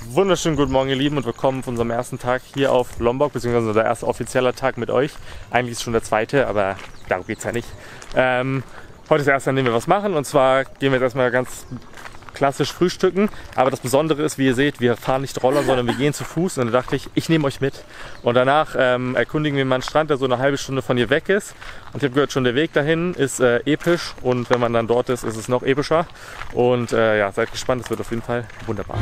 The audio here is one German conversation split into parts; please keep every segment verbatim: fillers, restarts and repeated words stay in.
Wunderschönen guten Morgen, ihr Lieben, und willkommen auf unserem ersten Tag hier auf Lombok, beziehungsweise der erste offizielle Tag mit euch. Eigentlich ist schon der zweite, aber darum geht es ja nicht. Ähm, heute ist der erste, an dem wir was machen, und zwar gehen wir jetzt erstmal ganz klassisch frühstücken. Aber das Besondere ist, wie ihr seht, wir fahren nicht Roller, sondern wir gehen zu Fuß. Und da dachte ich, ich nehme euch mit. Und danach ähm, erkundigen wir mal einen Strand, der so eine halbe Stunde von hier weg ist. Und ich habe gehört, schon der Weg dahin ist äh, episch. Und wenn man dann dort ist, ist es noch epischer. Und äh, ja, seid gespannt, es wird auf jeden Fall wunderbar.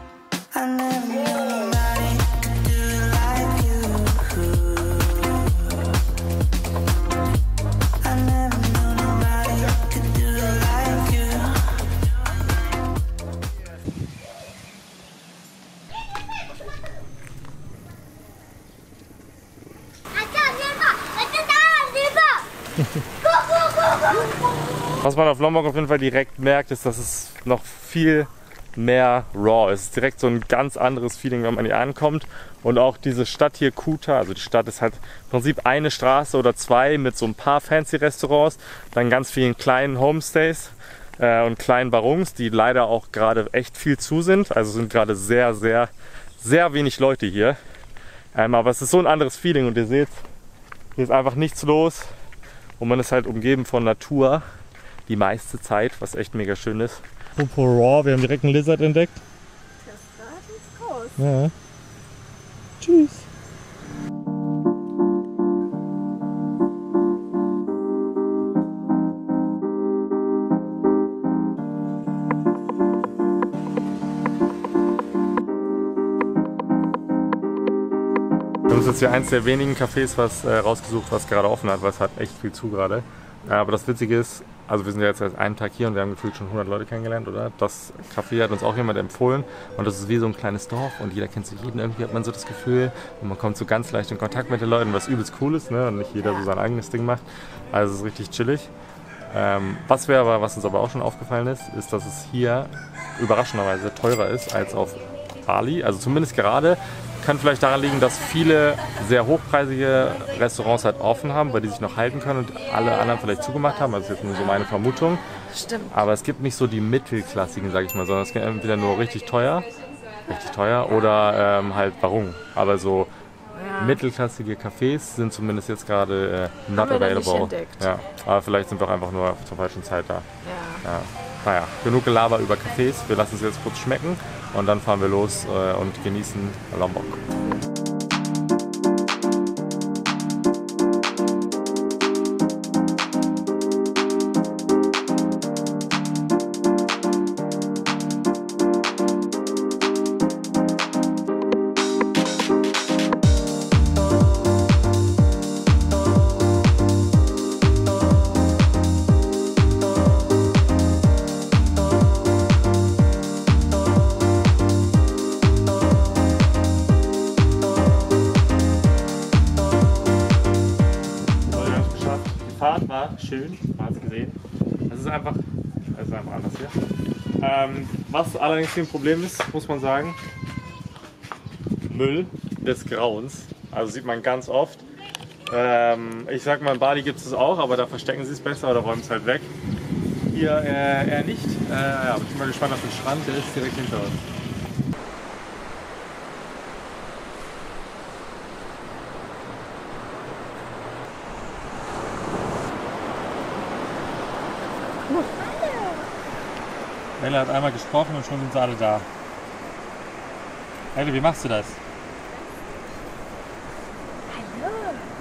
Was man auf Lombok auf jeden Fall direkt merkt, ist, dass es noch viel mehr raw ist. Es ist direkt so ein ganz anderes Feeling, wenn man hier ankommt. Und auch diese Stadt hier, Kuta, also die Stadt ist halt im Prinzip eine Straße oder zwei mit so ein paar fancy Restaurants, dann ganz vielen kleinen Homestays äh, und kleinen Barungs, die leider auch gerade echt viel zu sind. Also sind gerade sehr, sehr, sehr wenig Leute hier. Ähm, aber es ist so ein anderes Feeling, und ihr seht, hier ist einfach nichts los. Und man ist halt umgeben von Natur die meiste Zeit, was echt mega schön ist. Apropos Raw, wir haben direkt einen Lizard entdeckt. Das ist groß. Ja. Tschüss. Wir haben uns jetzt hier eins der wenigen Cafés was äh, rausgesucht, was gerade offen hat, weil es hat echt viel zu gerade. Äh, aber das Witzige ist, also wir sind ja jetzt seit einem Tag hier und wir haben gefühlt schon hundert Leute kennengelernt, oder? Das Café hat uns auch jemand empfohlen, und das ist wie so ein kleines Dorf und jeder kennt so jeden, irgendwie hat man so das Gefühl, und man kommt so ganz leicht in Kontakt mit den Leuten, was übelst cool ist, ne? Und nicht jeder so sein eigenes Ding macht. Also es ist richtig chillig. Ähm, was, wir aber, was uns aber auch schon aufgefallen ist, ist, dass es hier überraschenderweise teurer ist als auf Bali, also zumindest gerade. Kann vielleicht daran liegen, dass viele sehr hochpreisige Restaurants halt offen haben, weil die sich noch halten können und alle anderen vielleicht zugemacht haben. Also das ist jetzt nur so meine Vermutung. Stimmt. Aber es gibt nicht so die mittelklassigen, sag ich mal, sondern es gibt entweder nur richtig teuer, richtig teuer oder ähm, halt Barung. Aber so ja. mittelklassige Cafés sind zumindest jetzt gerade äh, not available. Ja. Aber vielleicht sind wir auch einfach nur zur falschen Zeit da. Ja. Ja. Naja, genug Gelaber über Cafés. Wir lassen es jetzt kurz schmecken und dann fahren wir los äh, und genießen Lombok. Die Fahrt war schön, man hat es gesehen. Es ist einfach, es ist einfach anders hier. Ähm, was allerdings ein Problem ist, muss man sagen, Müll des Grauens. Also sieht man ganz oft. Ähm, ich sag mal, in Bali gibt es es auch, aber da verstecken sie es besser oder räumen es halt weg. Hier äh, eher nicht. Äh, ja, ich bin mal gespannt auf den Strand, der ist direkt hinter uns. Ella hat einmal gesprochen und schon sind sie alle da. Ella, wie machst du das? Hallo.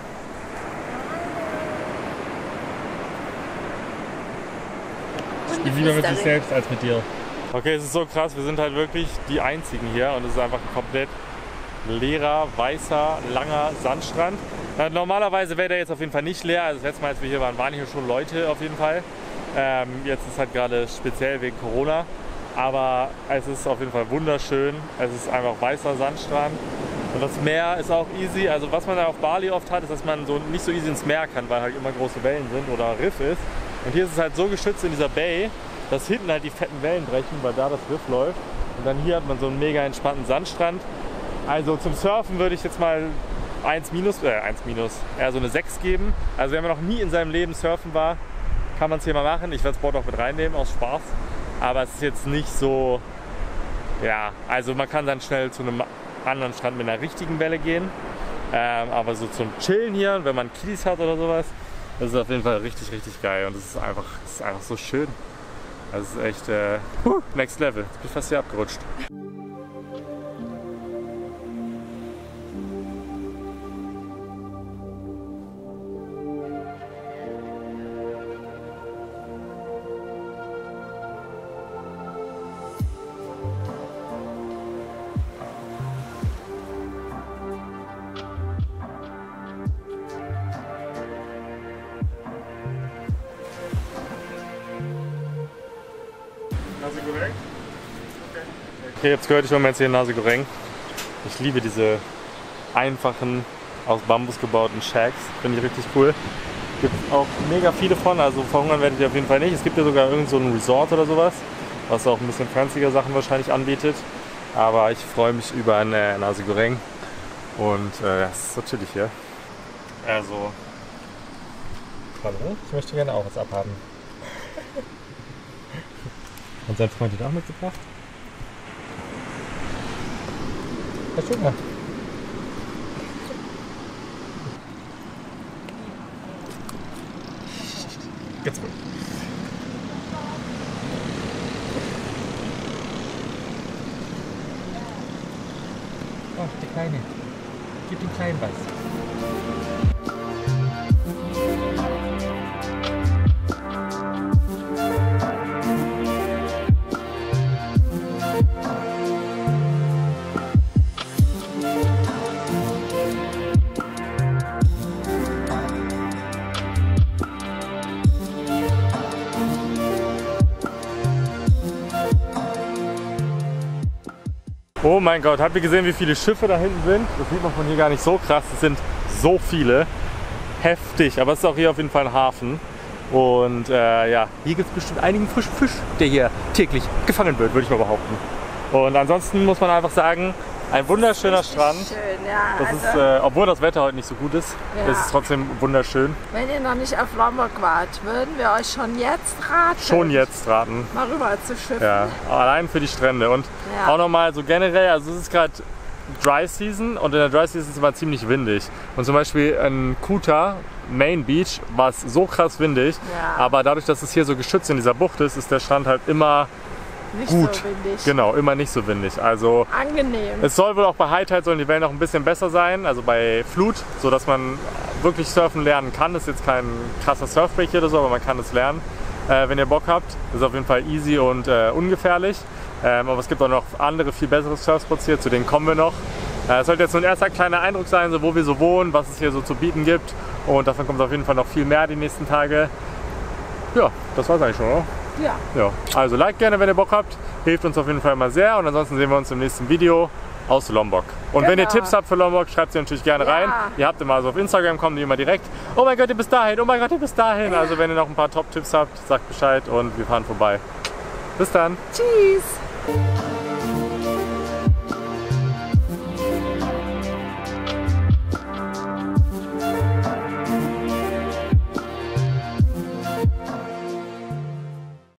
Ich bin lieber mit sich selbst als mit dir. Okay, es ist so krass, wir sind halt wirklich die Einzigen hier und es ist einfach ein komplett leerer, weißer, langer Sandstrand. Na, normalerweise wäre der jetzt auf jeden Fall nicht leer, also das letzte Mal, als wir hier waren, waren hier schon Leute auf jeden Fall. Ähm, jetzt ist halt gerade speziell wegen Corona, aber es ist auf jeden Fall wunderschön. Es ist einfach weißer Sandstrand und das Meer ist auch easy. Also was man da auf Bali oft hat, ist, dass man so nicht so easy ins Meer kann, weil halt immer große Wellen sind oder Riff ist. Und hier ist es halt so geschützt in dieser Bay, dass hinten halt die fetten Wellen brechen, weil da das Riff läuft. Und dann hier hat man so einen mega entspannten Sandstrand. Also zum Surfen würde ich jetzt mal eins minus, äh eins minus, eher so eine sechs geben. Also wenn man noch nie in seinem Leben surfen war, kann man es hier mal machen. Ich werde das Board auch mit reinnehmen, aus Spaß. Aber es ist jetzt nicht so ja, also man kann dann schnell zu einem anderen Strand mit einer richtigen Welle gehen. Ähm, aber so zum Chillen hier, wenn man Kies hat oder sowas, das ist auf jeden Fall richtig, richtig geil. Und es ist einfach, es ist einfach so schön. Das ist echt äh, next level. Jetzt bin ich fast hier abgerutscht. Nasi Goreng? Okay. Okay, jetzt gehört, ich hole mir jetzt hier Nasi Goreng. Ich liebe diese einfachen, aus Bambus gebauten Shacks. Finde ich richtig cool. Gibt auch mega viele von, also verhungern werdet ihr auf jeden Fall nicht. Es gibt ja sogar irgend so ein Resort oder sowas, was auch ein bisschen fancyer Sachen wahrscheinlich anbietet. Aber ich freue mich über eine Nasi Goreng. Und äh, es ist so chillig hier. Also. Hallo, ich möchte gerne auch was abhaben. Und sein Freund hat auch mitgebracht. Ja, guck mal. Jetzt gut. Oh, der Kleine. Gib den Kleinen was. Oh mein Gott, habt ihr gesehen, wie viele Schiffe da hinten sind? Das sieht man von hier gar nicht so krass. Es sind so viele. Heftig, aber es ist auch hier auf jeden Fall ein Hafen. Und äh, ja, hier gibt es bestimmt einigen frischen Fisch, der hier täglich gefangen wird, würde ich mal behaupten. Und ansonsten muss man einfach sagen, ein wunderschöner Strand. Schön, ja. Das also, ist, äh, obwohl das Wetter heute nicht so gut ist, ja. das ist trotzdem wunderschön. Wenn ihr noch nicht auf Lombok wart, würden wir euch schon jetzt raten, Schon jetzt raten. mal rüber zu schiffen. Ja, allein für die Strände. Und Ja. auch nochmal so generell, also es ist gerade Dry Season und in der Dry Season ist es immer ziemlich windig. Und zum Beispiel in Kuta, Main Beach, war es so krass windig. Ja. Aber dadurch, dass es hier so geschützt in dieser Bucht ist, ist der Strand halt immer Nicht gut. so windig. Genau, immer nicht so windig. Also Angenehm. es soll wohl auch bei High Tide sollen die Wellen noch ein bisschen besser sein, also bei Flut, sodass man wirklich surfen lernen kann. Das ist jetzt kein krasser Surfbreak hier oder so, aber man kann es lernen, äh, wenn ihr Bock habt. Das ist auf jeden Fall easy und äh, ungefährlich. Ähm, aber es gibt auch noch andere, viel bessere Surfspots hier, zu denen kommen wir noch. Es äh, sollte jetzt so ein erster kleiner Eindruck sein, so wo wir so wohnen, was es hier so zu bieten gibt. Und davon kommt auf jeden Fall noch viel mehr die nächsten Tage. Ja, das war's eigentlich schon, oder? Ja. Ja. Also like gerne, wenn ihr Bock habt. Hilft uns auf jeden Fall immer sehr. Und ansonsten sehen wir uns im nächsten Video aus Lombok. Und Genau. wenn ihr Tipps habt für Lombok, schreibt sie natürlich gerne Ja. rein. Ihr habt immer so auf Instagram, kommen die immer direkt. Oh mein Gott, ihr bist dahin. Oh mein Gott, ihr bist dahin. Also wenn ihr noch ein paar Top-Tipps habt, sagt Bescheid und wir fahren vorbei. Bis dann. Tschüss.